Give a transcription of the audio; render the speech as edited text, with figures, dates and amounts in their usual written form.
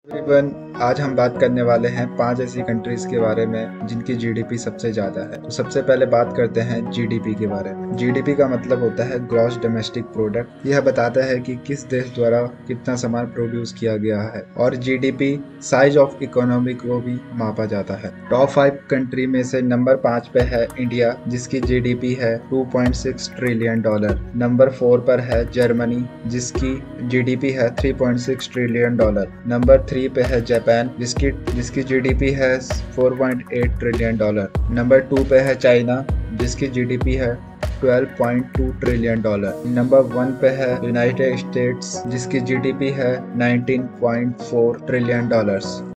तकरीबन आज हम बात करने वाले हैं 5 ऐसी कंट्रीज के बारे में जिनकी जीडीपी सबसे ज़्यादा है। तो सबसे पहले बात करते हैं जीडीपी के बारे में। जीडीपी का मतलब होता है ग्रॉस डोमेस्टिक प्रोडक्ट। यह बताता है कि किस देश द्वारा कितना सामान प्रोड्यूस किया गया है, और जीडीपी साइज ऑफ इकोनॉमी को भी मापा जाता है। टॉप 5 कंट्री में से नंबर 5 पे है इंडिया, जिसकी जीडीपी है $2.6 ट्रिलियन। नंबर 4 पर है जर्मनी, जिसकी जीडीपी है $3.6 ट्रिलियन। नंबर 3 पे है जापान, जिसकी जीडीपी है $4.8 ट्रिलियन। नंबर 2 पे है चाइना, जिसकी जीडीपी है $12.2 ट्रिलियन। नंबर 1 पे है यूनाइटेड स्टेट्स, जिसकी जीडीपी है $19.4 ट्रिलियन।